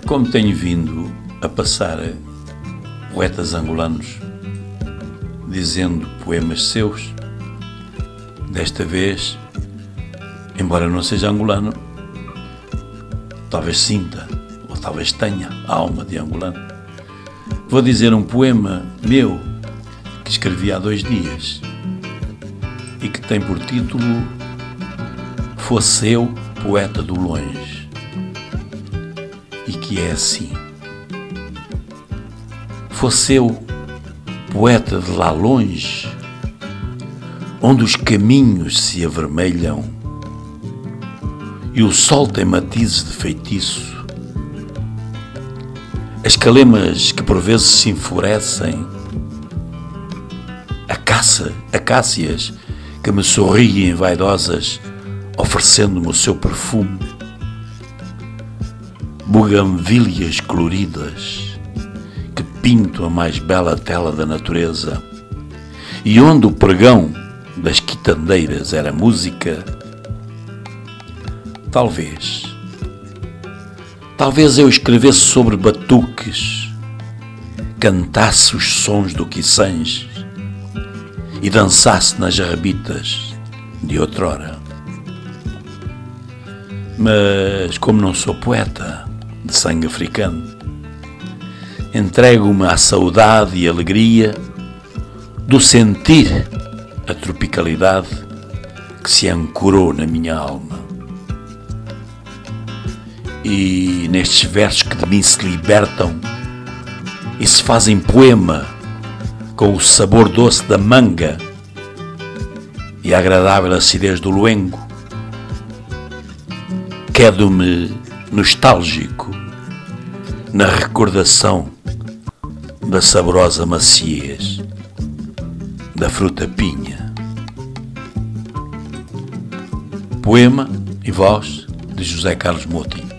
Como tenho vindo a passar poetas angolanos dizendo poemas seus, desta vez, embora não seja angolano, talvez sinta, ou talvez tenha a alma de angolano, vou dizer um poema meu que escrevi há 2 dias e que tem por título Fosse Eu, Poeta do Longe, e que é assim: fosse eu, poeta de lá longe, onde os caminhos se avermelham e o sol tem matizes de feitiço, as calemas que por vezes se enfurecem, acácias que me sorriem vaidosas, oferecendo-me o seu perfume, buganvílias coloridas que pintam a mais bela tela da natureza, e onde o pregão das quitandeiras era música, talvez eu escrevesse sobre batuques, cantasse os sons do quiçães e dançasse nas jarrabitas de outrora. Mas como não sou poeta de sangue africano, entrego-me à saudade e alegria do sentir a tropicalidade que se ancorou na minha alma. E nestes versos que de mim se libertam e se fazem poema com o sabor doce da manga e a agradável acidez do luengo, quedo-me nostálgico na recordação da saborosa maciez da fruta pinha. Poema e voz de José Carlos Moutinho.